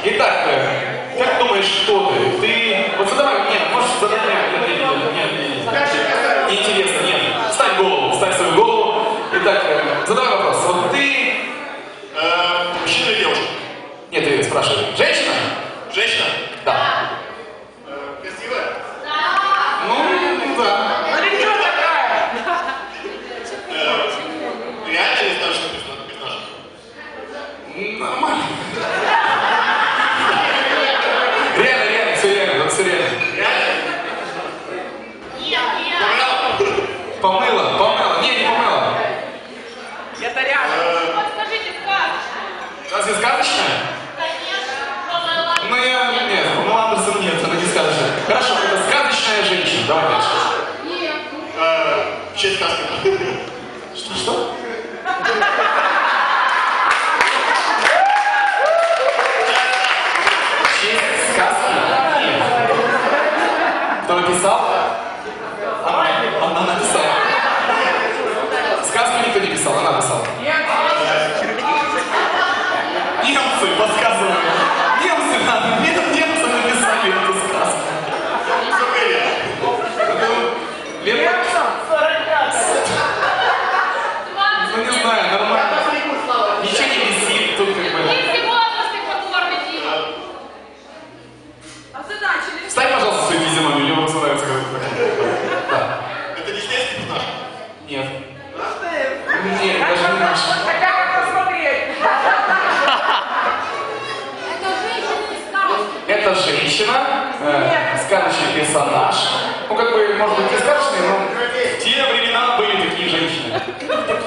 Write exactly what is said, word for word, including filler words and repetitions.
Итак, э, как думаешь, кто ты? Ты... Вот задавай, нет, можешь задать мне. Нет, нет, нет, нет, нет. Неинтересно, нет. Ставь голову, ставь свою голову. Итак, э, задавай вопрос. Вот ты... Э, мужчина или девушка? Нет, ты спрашивай. Женщина? Женщина? Да. Э, красивая? Ну, да. Ну что такая? Э, реально или знаю, что персонаж? Нормально. Реально, реально, все реально, вот все реально. Реально? Помыла, помыла. Не, не помыла. Это реально. Подскажите сказочно. Разве сказочная? Ну я, нет, ну Андерсон нет, она не сказочная. Хорошо, это сказочная женщина. Давай дальше. Э, честь сказки. Что, что? Честь сказки? Нет. Кто написал? Она, она написала. Сказку никто не писал, она написала. Немцы подсказывают. Немцы, надо, немцы написали эту сказку. Сколько лет? Лет, ну не знаю, нормально. Ничего не висит, тут как бы. Если возраст их оформить. Озадачили. Встань, пожалуйста, свою физиономию, мне вам нравится, как да. Это диснейский персонаж? Нет. Нет, даже не наш. Хотя как посмотреть. Это женщина из сказки. Это женщина, э, сказочный персонаж. Ну, как бы, может быть, не сказочный, но в те времена были такие женщины.